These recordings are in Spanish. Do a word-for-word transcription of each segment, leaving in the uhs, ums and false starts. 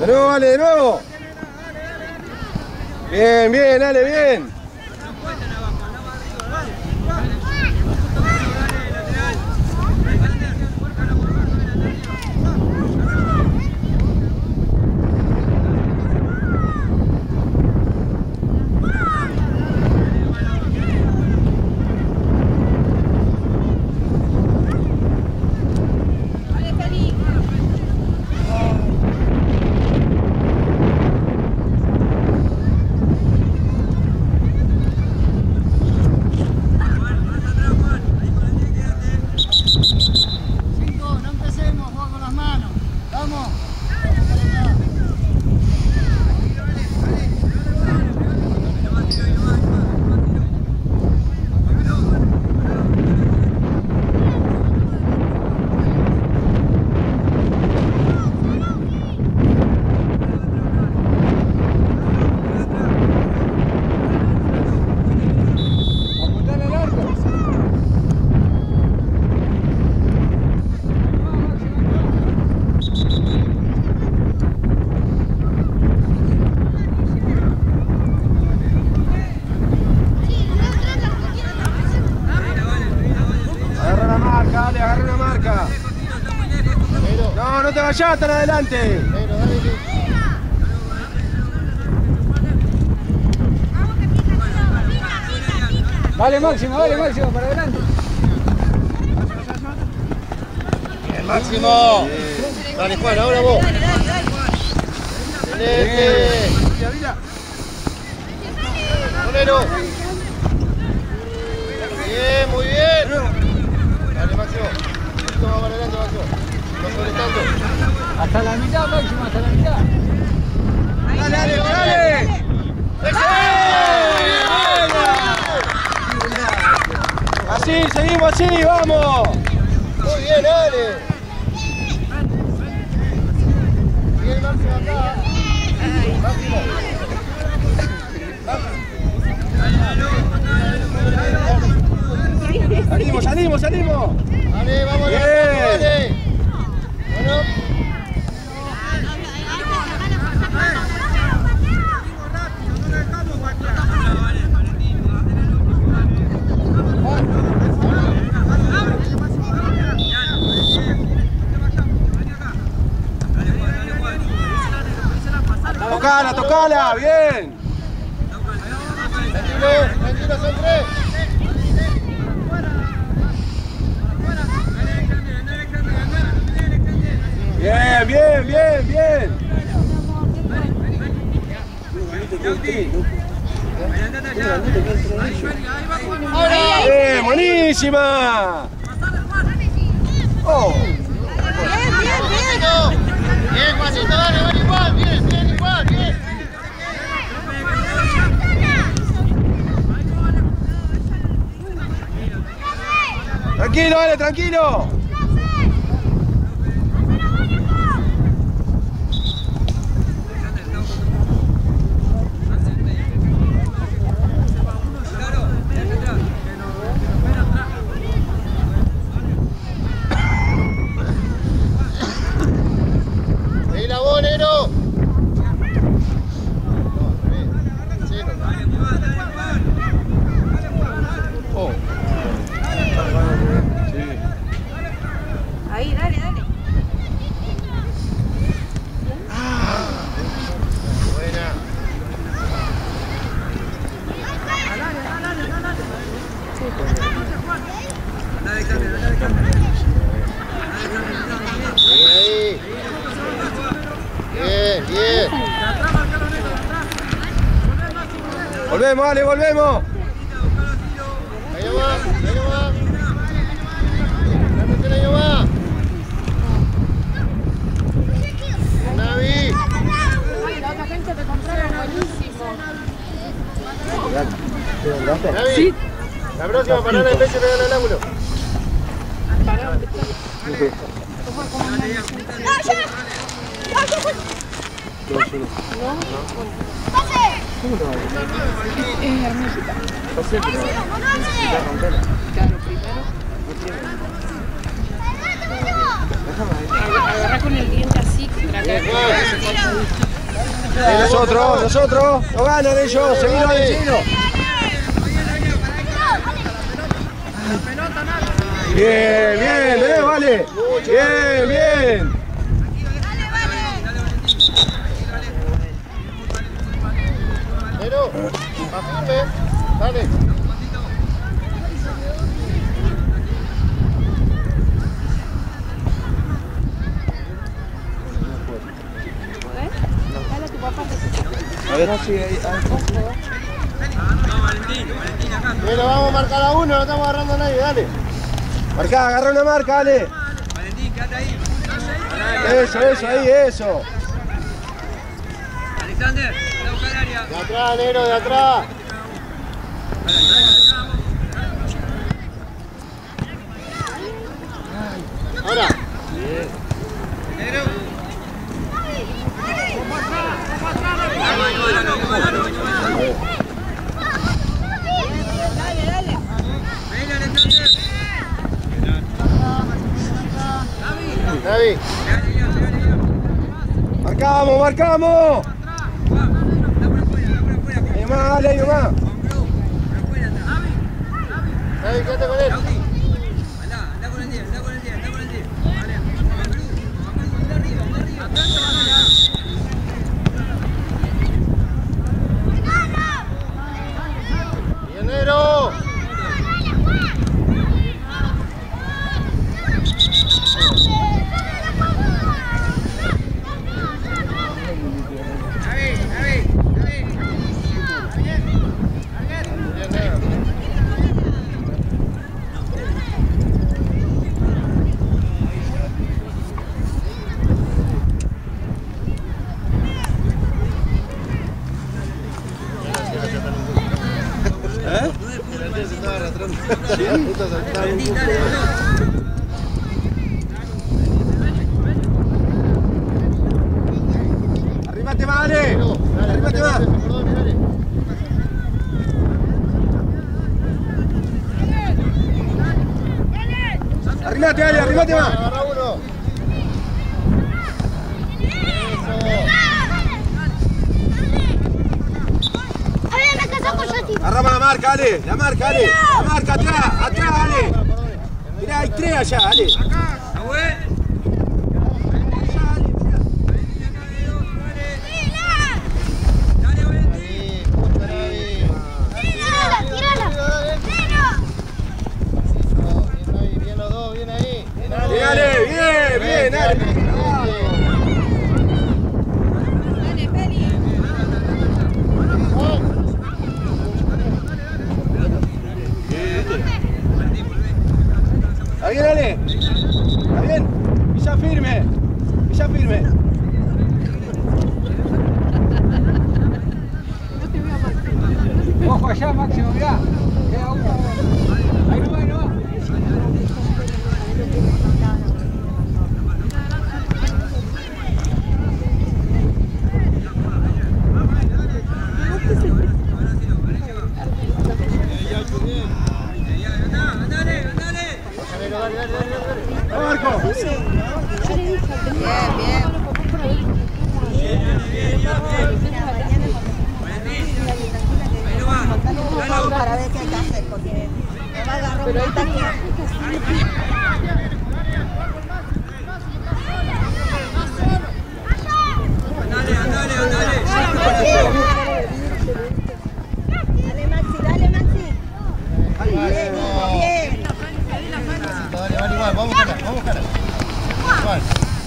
De nuevo, Ale, de nuevo. Bien, bien, Ale, bien. Allá, tan adelante. Vale, Máximo, vale, Máximo, para adelante. Bien, Máximo. Bien. Dale, Juan, ahora vos. Excelente. Bolero. Bien, muy bien. Dale, Máximo. Vamos para adelante, Máximo. Hasta la mitad, Máximo, hasta la mitad. Dale, dale, dale. Así, seguimos así, vamos. Muy bien, dale. Bien, Máximo acá. Máximo. Salimos, salimos, salimos. Dale, vamos, dale. Bueno. Tocala, tocala, bien. Tranquilo, tranquilo, son tres. Bien, bien, bien, bien. Bien, buenísima. Oh. Bien, bien, bien. Bien, Juancito, dale, van igual, bien, bien, igual, bien. Tranquilo, dale, tranquilo. Volvemos, Ale, volvemos. Ahí va, ahí va. Ahí va. Navi. La otra gente te compraron buenísimo. Navi, sí. La próxima parada en vez de pegar el ángulo. ¿Cómo te va a ir? Es hermosita. Pasé, pero necesita romperla. Claro, primero. Déjame ahí. Agarrá con el diente así, Eh, nosotros, nosotros, no ganan ellos, seguilo, seguilo. Bien, bien, eh, vale. Bien, bien. Pero, más firme, dale. A ver si hay. Pero vamos a marcar a uno, no estamos agarrando a nadie, dale. Marcá, agarra una marca, dale. Valentín, quédate ahí. Eso, eso, ahí, eso. Alexander, anda a buscar el área. De atrás, negro, de atrás. Ahora. Negro. David. Marcamos, marcamos. Hay más, dale, hay más. David, quédate con él. Anda, anda con el diez, anda con el diez, anda con el diez. Vale, vamos de arriba, de arriba. Bien, negro. Arrímate más, dale. Arrímate más. Arrímate, dale, arrímate más. Agarra uno. Agarramos la marca, dale. La marca, dale. La marca, atrás, atrás, dale. Mirá, hay tres allá, dale. Dale, bien, bien, dale. ¿Está bien, dale? ¿Está bien? Pisa firme. Pisa firme. Ojo allá, Máximo, mirá. Queda uno. Ahí no va, ahí no va. Marco. Para ver qué hay que hacer, porque me va a agarrar un ataque. Andale, andale, andale. Dale, Maxi, dale, Maxi. Bien, bien. Dale, vale, igual, vamos a buscarla, vamos a buscarla. Igual.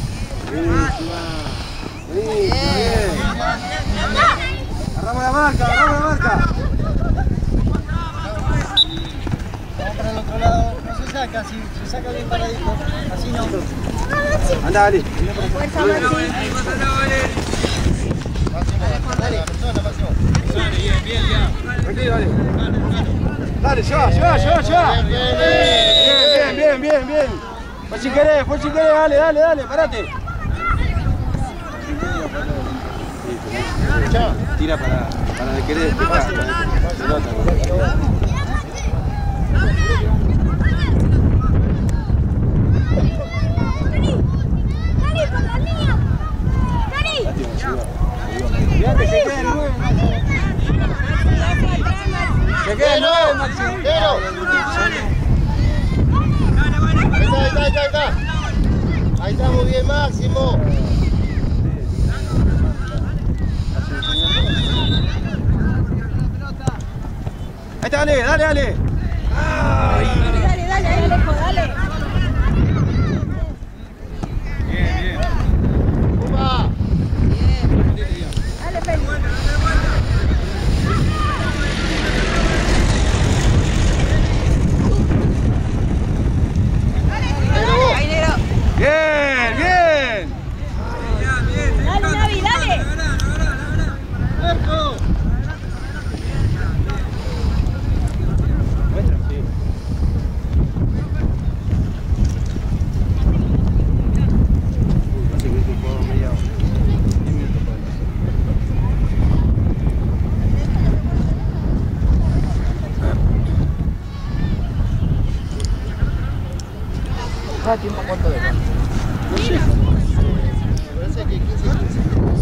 Bien. Agarramos la marca, agarramos la marca. Vamos para el otro lado, no se saca, si se saca bien paradito, así no. Anda, dale. Fuerza, Maxi. Máximo, dale, persona, Máximo. Bien, bien, ya. Tranquilo, dale. Dale, lleva, lleva, lleva, lleva. Bien, bien, bien, bien. Fue si querés, fue si querés, dale, dale, dale, parate. Tira para, para de querer despejar. Se nota. estamos bien, Máximo. Ahí está, dale, dale, dale. Ay. Dale, dale, ahí lejos, dale. Bien, bien. ¡Upa! Dale, Feli. Ahí, negro. Bien, bien. Dale, Navi, dale. ¡Marco! ¿Cada tiempo cuánto deja? No sé. Me parece que quince, quince.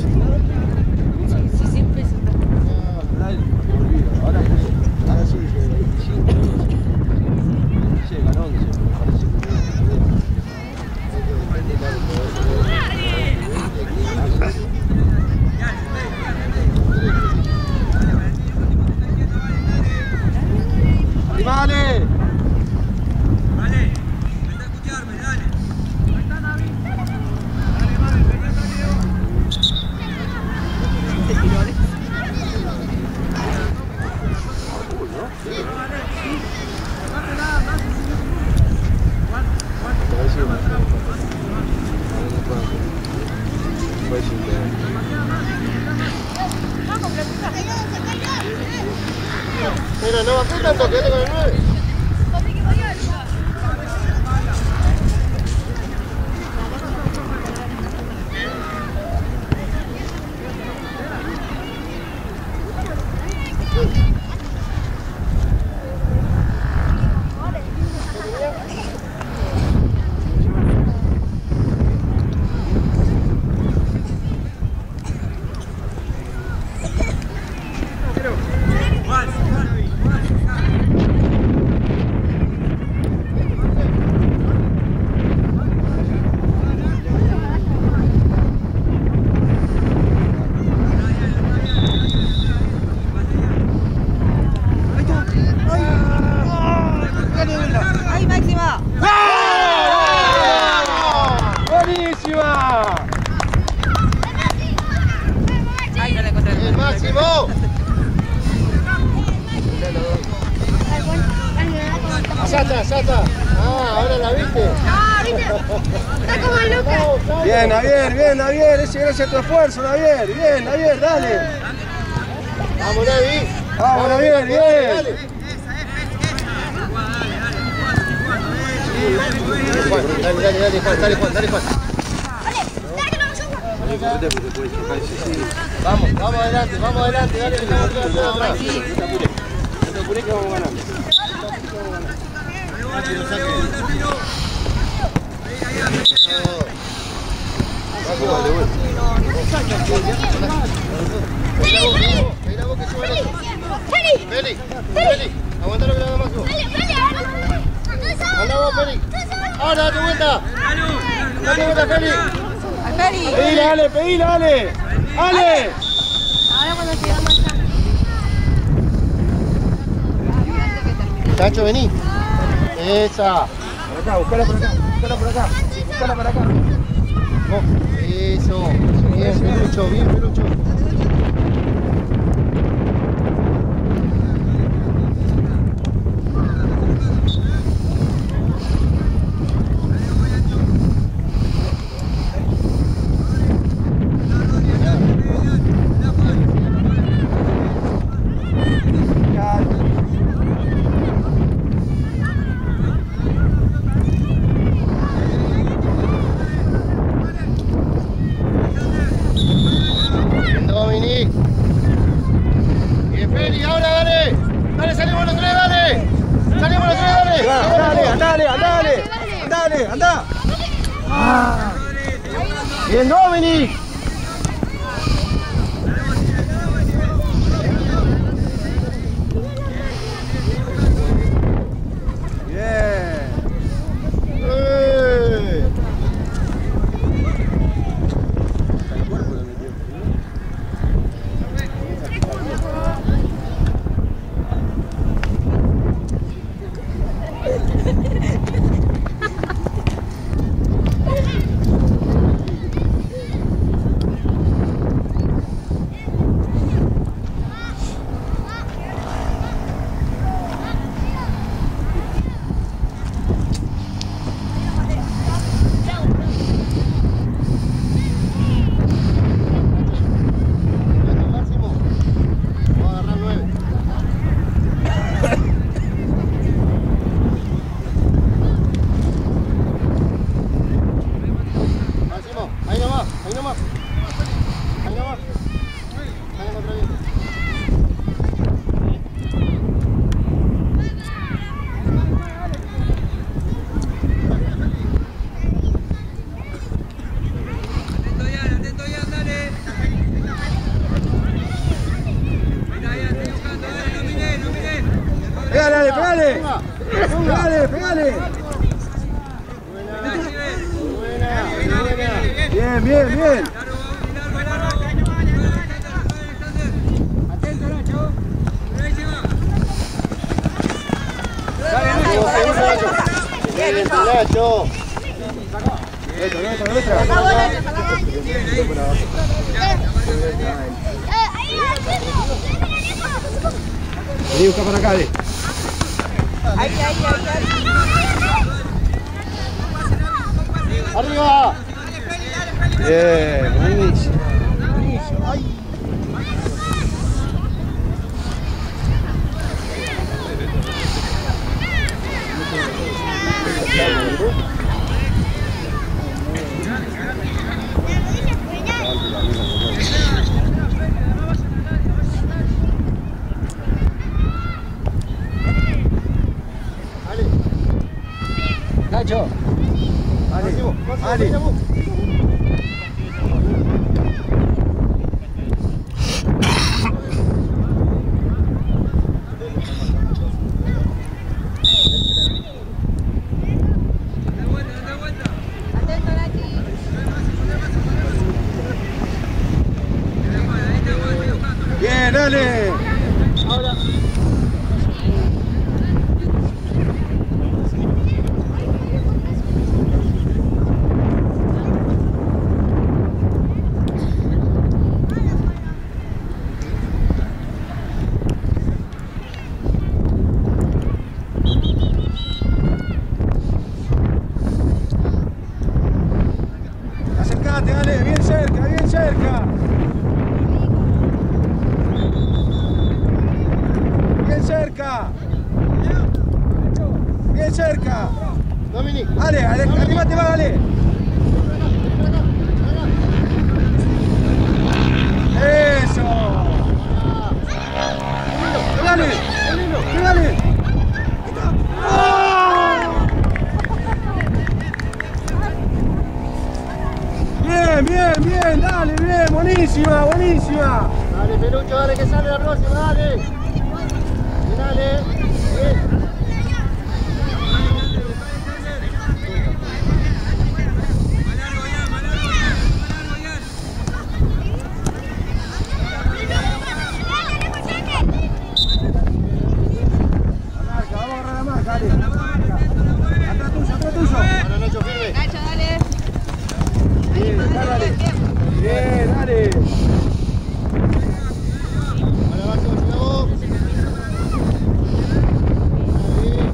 Sí, siempre se está. Ahora ahora sí, veinticinco. Sí, ganó once, me parece que ¡Vale! Vale, vete a escucharme, dale. Ahí está David. Dale, vale, vete a Mira, no bajé tanto, quédate con el nueve. ¡Ay, Máxima! ¡Buenísima! Ay, no la encontré. ¡El Máximo! Allá está, allá está. Ah, ahora la viste. Ah, ¿viste? Está como Lucas. Bien, Javier, bien, Javier, ese gracias a tu esfuerzo, Javier, bien, Javier, dale. Vamos, Navi. Vamos, Javier, bien. Dale. Juan, dale, dale, dale, Juan, dale, Juan, dale, Juan. Vamos, vamos adelante, vamos adelante, dale, que estamos todos todos atrás. No te apures, no te apures que vamos ganando. Mira vos que suban eso. Feli, Feli, aguanta lo que le haga Máximo. Anda vos, Feli. Ahora date vuelta. Date vuelta, Feli. ¡Al Feli! Pedile, Ale, pedile, Ale. Ale. Ahora cuando llegamos allá. Chacho, vení. Esa. Por acá, buscala por acá, buscala por acá, buscala por acá. No, eso. Bien, Pelucho, bien, Pelucho. Bien, Dominic. Bien, Feli, ahora dale. Dale, salimos los tres, dale. Salimos los tres, dale. Andale, andale, andale, andale, anda. Bien, Dominic. Bien. Eh. bien, bien. Atento, Nacho. Bien, Nacho. Letra, letra, letra. Vení, busca para acá, de. Ahí, ahí, ahí, ahí. ¡Arriba! Bien, buenísimo. Nacho. Ale, Ale. Atento, Nachi. Bien, dale. Acercate, dale, bien cerca, bien cerca. Bien cerca. Bien cerca. Dominic. Ale, ale, arriba te va, Ale. Eso. Dale, dale. Bien, bien, bien, dale, bien, buenísima, buenísima. Dale, Pelucho, dale que sale la próxima, dale. Bien, dale. Bien. Marca, vamos a agarrar la marca, dale. Atrás tuyo, atrás tuyo. Ahora, Nacho, firme. Nacho, dale. Bien, dale. Bien, dale. Ahora, Máximo, si vos. Ahí.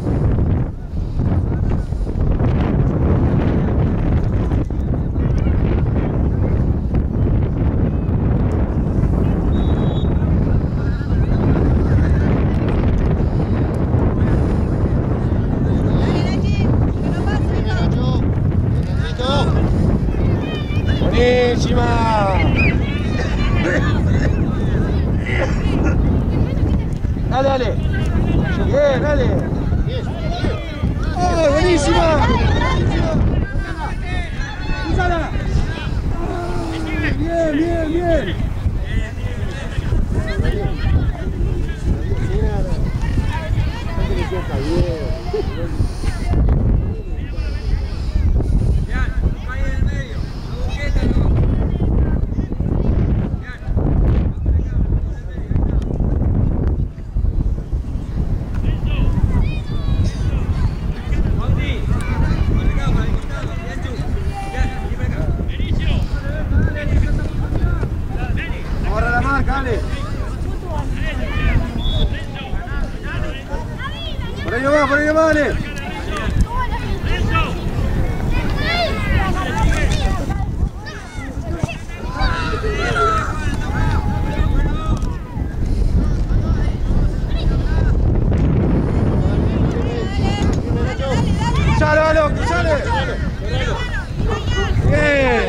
Dale, Nachi. Que no pase. Bien, Nacho. Bien, Nachito. Buenísima. Dale, dale. Bien, dale. Bien, bien. ¡Oh, buenísima! ¡Úsala! Bien, bien, bien. Ahora la marca, dale. Por ahí va, por ahí va, dale. ¡Sale, loco, sale! ¡Bien!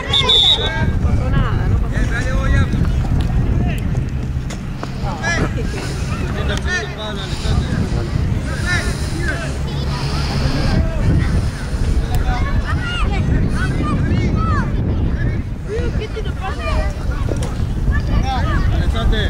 Alexandre.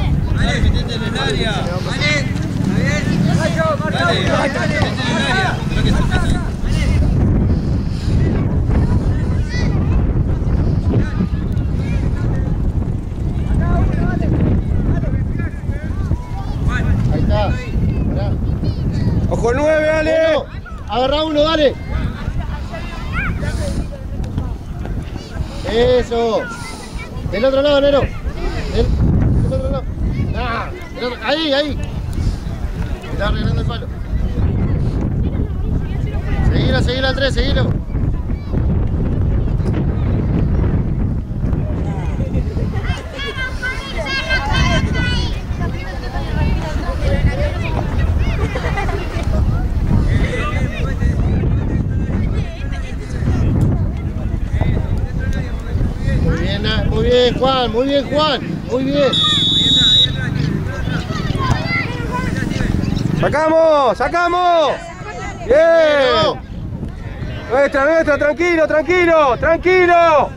Dale, metete en el área. Dale, ¿está bien? Dale, metete en el área. Ahí está. Pará. Ojo el nueve, dale. Uno. Agarra uno, dale. Eso. Del otro lado, Nero. Del, del otro lado. Ah, del otro. Ahí, ahí. Está arreglando el palo. Seguilo, seguilo al tres, seguilo. Muy bien, Na- muy bien, Juan, muy bien, Juan, muy bien. ¡Sacamos! ¡Sacamos! ¡Bien! Nuestra, nuestra, tranquilo, tranquilo, tranquilo.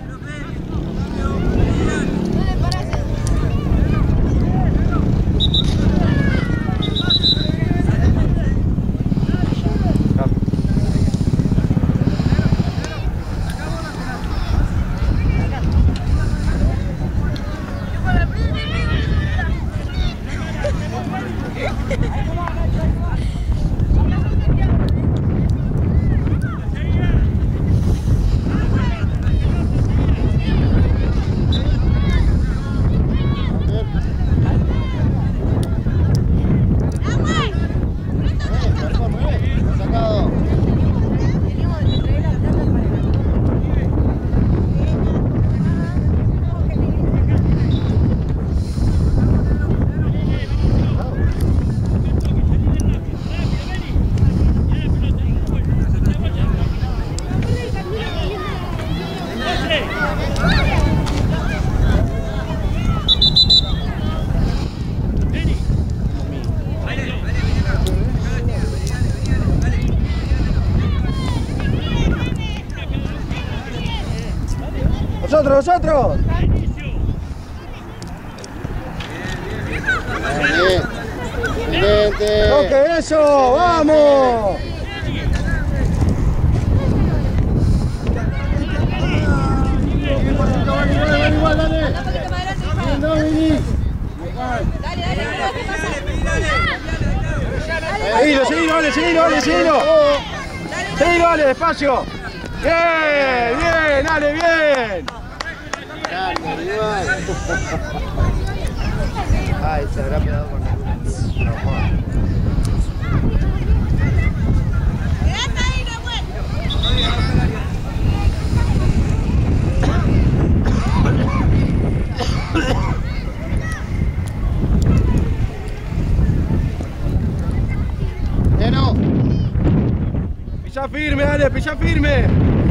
Nosotros, nosotros. Bien. Excelente. ¡Toque eso! ¡Vamos! Igual, igual, dale. Bien, no, vení. Seguilo, seguilo, dale, seguilo, dale, seguilo. Seguilo, dale, despacio. Bien, bien, dale, bien. Ay, se habrá quedado con la Nero. Pisa firme, dale, pisa firme.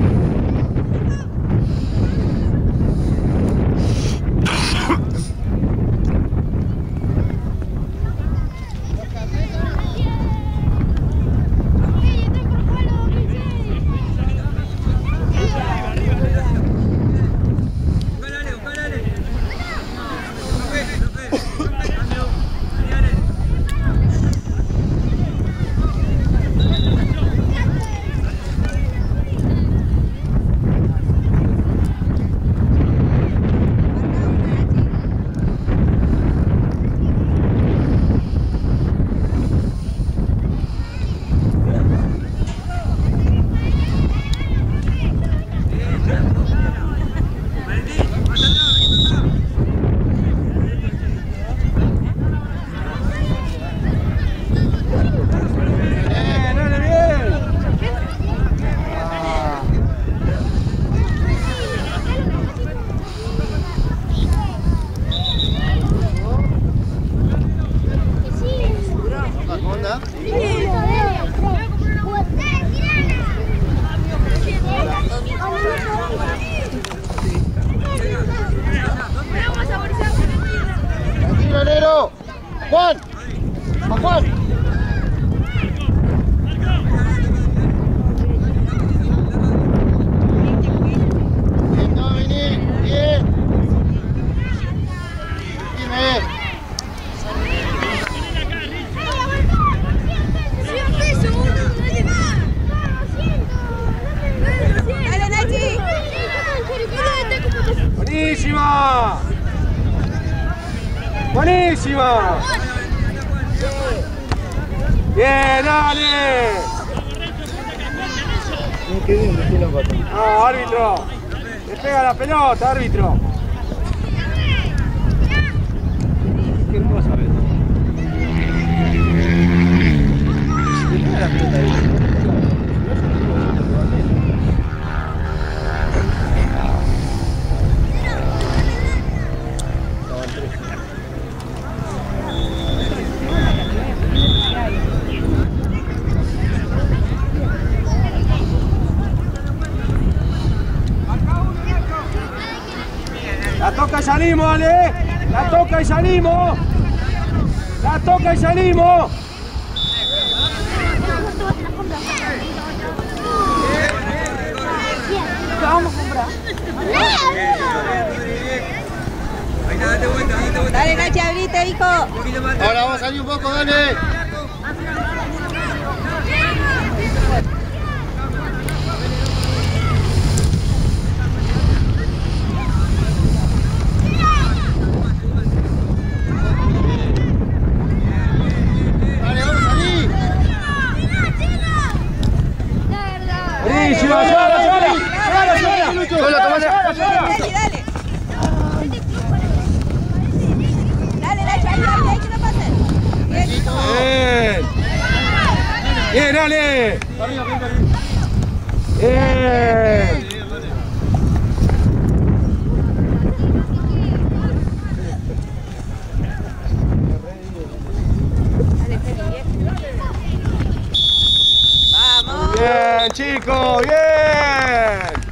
Tranquilo, Nero. Juan. A Juan. Bien, Dominic. Bien. Firme. Buenísima. Bien, dale. No, árbitro. Le pega la pelota, árbitro. ¿Qué no vas a ver? Le pega la pelota ahí. La toca y salimos, Ale. La toca y salimos. La toca y salimos. Vamos a comprar. Date vuelta, date vuelta. Dale, Nachi, abrite, hijo. Un poquito más. Ahora vamos a salir un poco, dale. Buenísimo, sola, sola. Sola, sola. Sola, tomate. Dale, dale. Dale, Nachi, ahí, ahí, ahí, que no pasen. Bien, hijo. Bien. Bien, Ale. Bien. Vamos. Bien, chicos, bien.